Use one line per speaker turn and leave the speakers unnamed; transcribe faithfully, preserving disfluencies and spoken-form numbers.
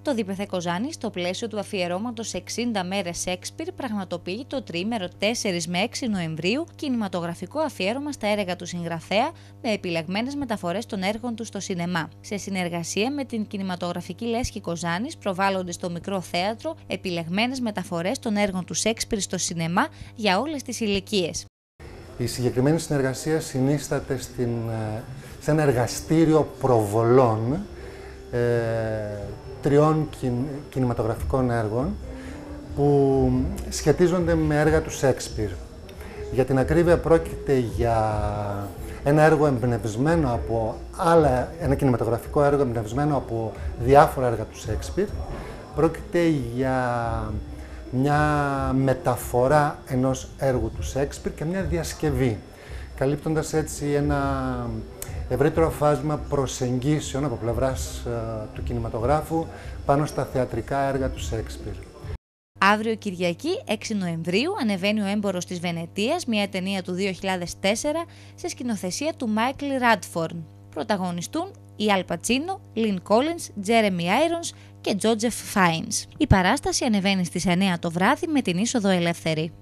Το Δίπεθε Κοζάνη, στο πλαίσιο του αφιερώματος εξήντα μέρες Σέξπιρ, πραγματοποιεί το τριήμερο τέσσερις με έξι Νοεμβρίου κινηματογραφικό αφιέρωμα στα έργα του συγγραφέα με επιλεγμένες μεταφορές των έργων του στο σινεμά. Σε συνεργασία με την κινηματογραφική λέσχη Κοζάνης, προβάλλονται στο Μικρό Θέατρο επιλεγμένες μεταφορές των έργων του Σέξπιρ στο σινεμά για όλες τις ηλικίες.
Η συγκεκριμένη συνεργασία συνίσταται στην, σε ένα εργαστήριο προβολών ε, τριών κινηματογραφικών έργων που σχετίζονται με έργα του Σέξπιρ. Για την ακρίβεια πρόκειται για ένα έργο εμπνευσμένο από άλλα, ένα κινηματογραφικό έργο εμπνευσμένο από διάφορα έργα του Σέξπιρ. Πρόκειται για μια μεταφορά ενός έργου του Σέξπιρ και μια διασκευή, καλύπτοντας έτσι ένα ευρύτερο φάσμα προσεγγίσεων από πλευράς uh, του κινηματογράφου πάνω στα θεατρικά έργα του Σέξπιρ.
Αύριο Κυριακή, έξι Νοεμβρίου, ανεβαίνει ο Έμπορος της Βενετίας, μια ταινία του δύο χιλιάδες τέσσερα, σε σκηνοθεσία του Μάικλ Ράντφορν. Πρωταγωνιστούν οι Αλ Πατσίνο, Λιν Κόλινς, Τζέρεμι Άιρονς και Τζότζεφ Φάινς. Η παράσταση ανεβαίνει στις εννιά το βράδυ με την είσοδο ελεύθερη.